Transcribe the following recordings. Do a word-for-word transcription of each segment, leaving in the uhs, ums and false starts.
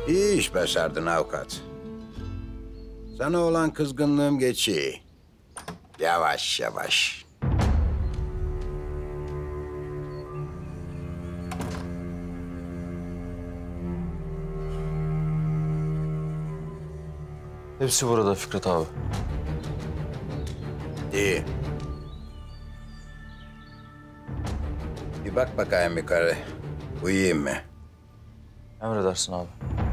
İyi iş başardın avukat. Sana olan kızgınlığım geçiyor. Yavaş yavaş. Hepsi burada Fikret abi. İyi. Bir bak bakayım yukarı. Uyuyayım mı? Emredersin abi.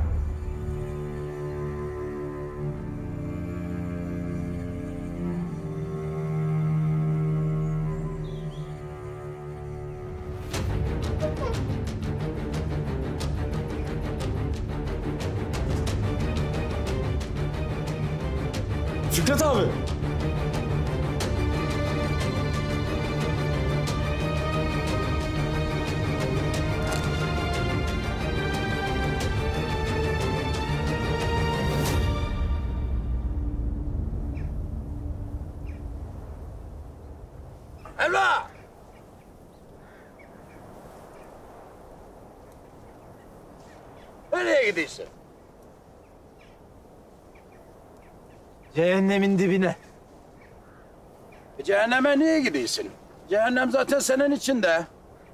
Fikret abi. Elva! Nereye gidiyorsun? Cehennemin dibine. E, cehenneme niye gidiyorsun? Cehennem zaten senin içinde.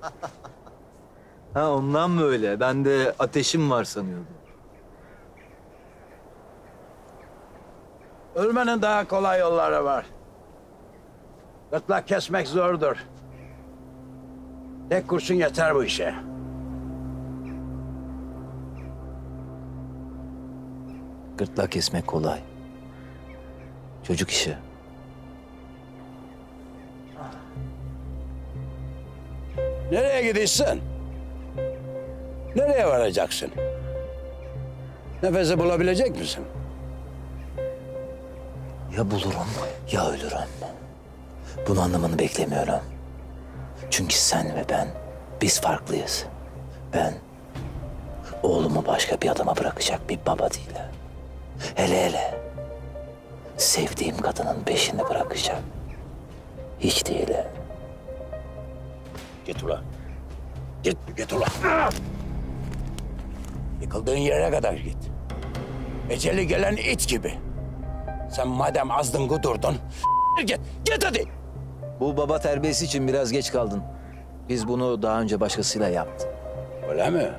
Ha ondan mı öyle? Ben de ateşim var sanıyordum. Ölmenin daha kolay yolları var. Gırtlak kesmek zordur. Tek kurşun yeter bu işe. Gırtlak kesmek kolay. Çocuk işi. Nereye gidiyorsun? Nereye varacaksın? Nefesi bulabilecek misin? Ya bulurum ya ölürüm. Bunu anlamanı beklemiyorum. Çünkü sen ve ben, biz farklıyız. Ben oğlumu başka bir adama bırakacak bir baba değilim. Hele hele sevdiğim kadının peşini bırakacak. Hiç değilim. Git ulan. Git, git ulan. Yıkıldığın yere kadar git. Eceli gelen it gibi. Sen madem azdın kudurdun, git, git hadi. Bu baba terbiyesi için biraz geç kaldın. Biz bunu daha önce başkasıyla yaptık. Öyle mi?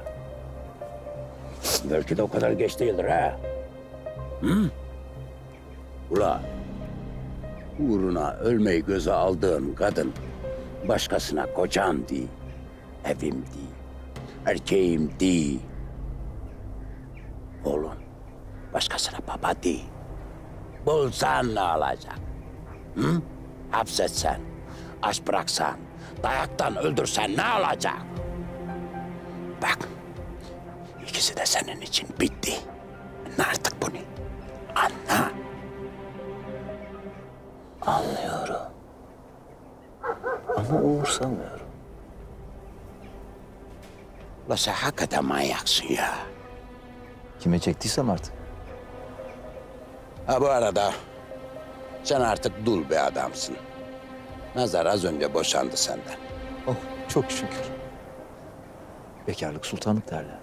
Belki de o kadar geç değildir ha. Hı? Ula, uğruna ölmeyi göze aldığın kadın başkasına kocam değil, evim değil, erkeğim değil. Oğlum başkasına baba değil. Bulsan ne olacak? Hı? Hapsetsen, aç bıraksan, dayaktan öldürsen ne olacak? Bak, ikisi de senin için bitti. Anla artık bunu. Anla. Anlıyorum. Ama umursamıyorum. La sen hakikaten manyaksın ya. Kime çektiysem artık. Ha bu arada sen artık dul bir adamsın. Nazar az önce boşandı senden. Oh çok şükür. Bekarlık sultanlık derler.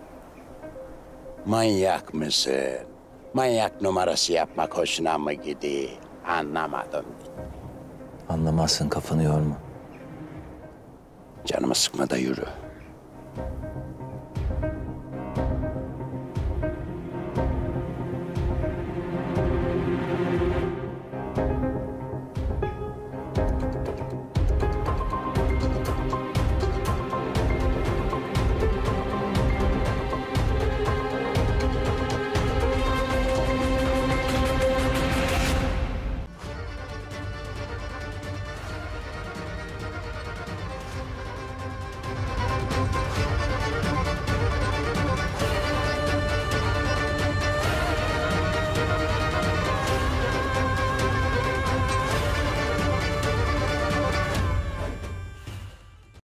Manyak mısın? Manyak numarası yapmak hoşuna mı gidiyor? Anlamadım. Anlamazsın, kafanı yorma. Canımı sıkma da yürü.